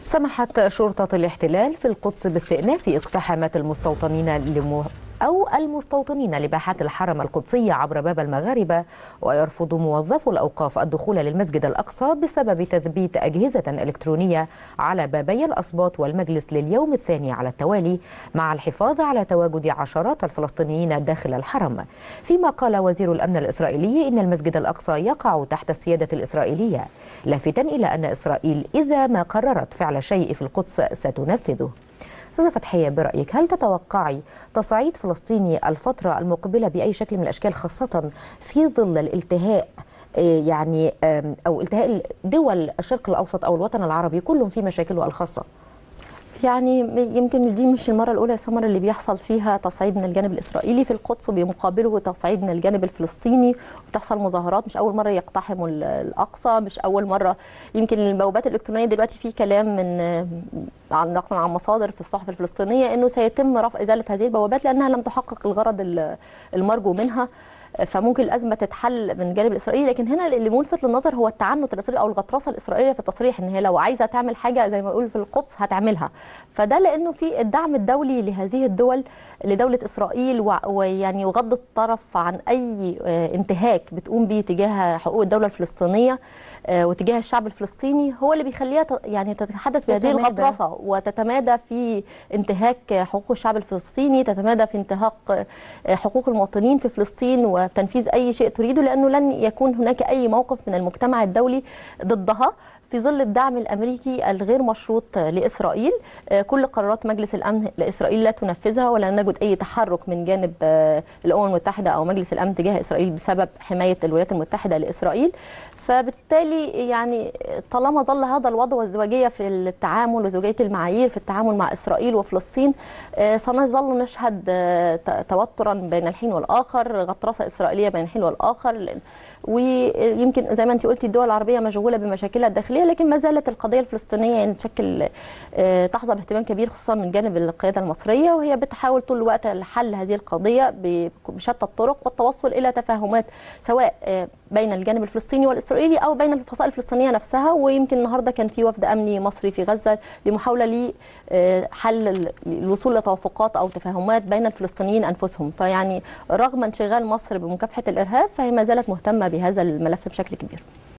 سمحت شرطة الاحتلال في القدس باستئناف اقتحامات المستوطنين لباحات الحرم القدسي عبر باب المغاربة، ويرفض موظفو الأوقاف الدخول للمسجد الأقصى بسبب تثبيت أجهزة إلكترونية على بابي الأسباط والمجلس لليوم الثاني على التوالي، مع الحفاظ على تواجد عشرات الفلسطينيين داخل الحرم. فيما قال وزير الأمن الإسرائيلي إن المسجد الأقصى يقع تحت السيادة الإسرائيلية، لافتاً إلى أن إسرائيل إذا ما قررت فعل شيء في القدس ستنفذه. أستاذة فتحية، برأيك هل تتوقعي تصعيد فلسطيني الفترة المقبلة بأي شكل من الأشكال، خاصة في ظل الالتهاء أو التهاء دول الشرق الأوسط أو الوطن العربي كلهم في مشاكله الخاصة؟ يعني يمكن دي مش المرة الأولى يا سمر اللي بيحصل فيها تصعيد من الجانب الإسرائيلي في القدس وبمقابله تصعيد من الجانب الفلسطيني، وتحصل مظاهرات. مش أول مرة يقتحموا الأقصى، مش أول مرة. يمكن البوابات الإلكترونية دلوقتي في كلام نقلا عن مصادر في الصحف الفلسطينية إنه سيتم رفع إزالة هذه البوابات لأنها لم تحقق الغرض المرجو منها، فممكن الازمه تتحل من الجانب الاسرائيلي. لكن هنا اللي ملفت للنظر هو التعنت الاسرائيلي او الغطرسه الاسرائيليه في التصريح ان هي لو عايزه تعمل حاجه زي ما يقول في القدس هتعملها. فده لانه في الدعم الدولي لهذه الدول لدوله اسرائيل، ويعني وغض الطرف عن اي انتهاك بتقوم به تجاه حقوق الدوله الفلسطينيه وتجاه الشعب الفلسطيني هو اللي بيخليها يعني تتحدث بهذه الغطرسه وتتمادى في انتهاك حقوق الشعب الفلسطيني، تتمادى في انتهاك حقوق المواطنين في فلسطين وتنفيذ أي شيء تريده، لأنه لن يكون هناك أي موقف من المجتمع الدولي ضدها في ظل الدعم الأمريكي الغير مشروط لإسرائيل. كل قرارات مجلس الأمن لإسرائيل لا تنفذها، ولا نجد أي تحرك من جانب الأمم المتحدة أو مجلس الأمن تجاه إسرائيل بسبب حماية الولايات المتحدة لإسرائيل. فبالتالي يعني طالما ظل هذا الوضع والازدواجية في التعامل وازدواجية المعايير في التعامل مع إسرائيل وفلسطين، سنظل نشهد توترا بين الحين والآخر، غطرسة إسرائيلية بين الحين والآخر. ويمكن زي ما أنت قلتي الدول العربية مشغولة بمشاكلها الداخلية، لكن ما زالت القضية الفلسطينية يعني تحظى باهتمام كبير خصوصا من جانب القيادة المصرية، وهي بتحاول طول الوقت لحل هذه القضية بشتى الطرق والتوصل إلى تفاهمات سواء بين الجانب الفلسطيني والإسرائيلي أو بين الفصائل الفلسطينية نفسها. ويمكن النهارده كان في وفد أمني مصري في غزة لمحاولة لحل الوصول لتوافقات أو تفاهمات بين الفلسطينيين أنفسهم. فيعني رغم انشغال مصر بمكافحة الإرهاب فهي ما زالت مهتمة بهذا الملف بشكل كبير.